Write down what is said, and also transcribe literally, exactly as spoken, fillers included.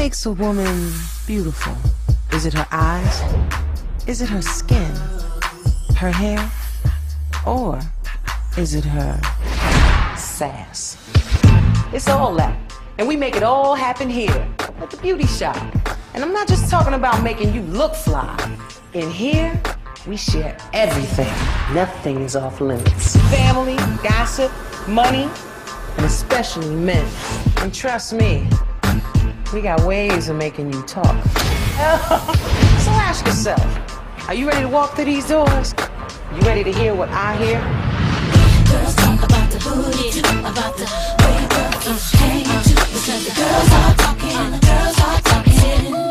makes a woman beautiful? Is it her eyes? Is it her skin? Her hair? Or is it her sass? It's all that. And we make it all happen here at the beauty shop. And I'm not just talking about making you look fly. In here, we share everything. Nothing is off limits. Family, gossip, money, and especially men. And trust me, we got ways of making you talk. So ask yourself, are you ready to walk through these doors? You ready to hear what I hear? Girls talk about the booty, about the way your feet hang, because the girls are talking, the girls are talking.